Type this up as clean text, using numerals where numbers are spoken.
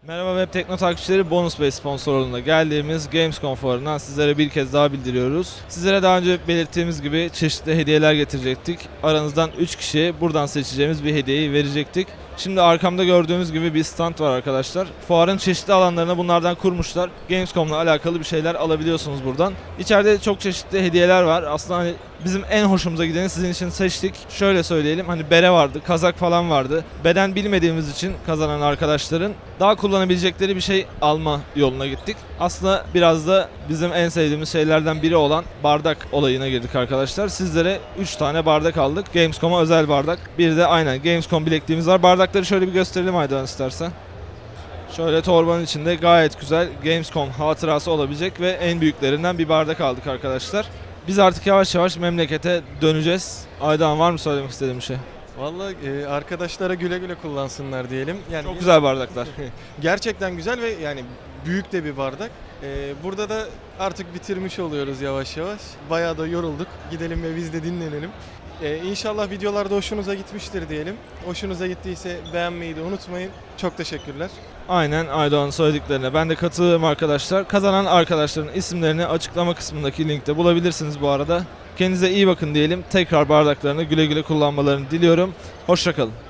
Merhaba Web Tekno takipçileri, Bonus Bey sponsorluğunda geldiğimiz Gamescom fuarından sizlere bir kez daha bildiriyoruz. Sizlere daha önce belirttiğimiz gibi çeşitli hediyeler getirecektik. Aranızdan 3 kişiye buradan seçeceğimiz bir hediyeyi verecektik. Şimdi arkamda gördüğünüz gibi bir stand var arkadaşlar. Fuarın çeşitli alanlarına bunlardan kurmuşlar. Gamescom'la alakalı bir şeyler alabiliyorsunuz buradan. İçeride çok çeşitli hediyeler var. Aslında hani bizim en hoşumuza gideni sizin için seçtik. Şöyle söyleyelim, hani bere vardı, kazak falan vardı. Beden bilmediğimiz için kazanan arkadaşların daha kullanabilecekleri bir şey alma yoluna gittik. Aslında biraz da bizim en sevdiğimiz şeylerden biri olan bardak olayına girdik arkadaşlar. Sizlere 3 tane bardak aldık. Gamescom'a özel bardak. Bir de aynen Gamescom bilekliğimiz var. Bardakları şöyle bir gösterelim Aydan istersen. Şöyle torbanın içinde gayet güzel Gamescom hatırası olabilecek ve en büyüklerinden bir bardak aldık arkadaşlar. Biz artık yavaş yavaş memlekete döneceğiz. Aydan, var mı söylemek istediğin bir şey? Vallahi arkadaşlara güle güle kullansınlar diyelim. Yani Çok güzel bardaklar. gerçekten güzel ve yani büyük de bir bardak. Burada da artık bitirmiş oluyoruz yavaş yavaş. Bayağı da yorulduk. Gidelim ve biz de dinlenelim. İnşallah videolarda hoşunuza gitmiştir diyelim. Hoşunuza gittiyse beğenmeyi de unutmayın. Çok teşekkürler. Aynen Aydoğan'ın söylediklerine ben de katılıyorum arkadaşlar. Kazanan arkadaşların isimlerini açıklama kısmındaki linkte bulabilirsiniz bu arada. Kendinize iyi bakın diyelim. Tekrar bardaklarını güle güle kullanmalarını diliyorum. Hoşça kalın.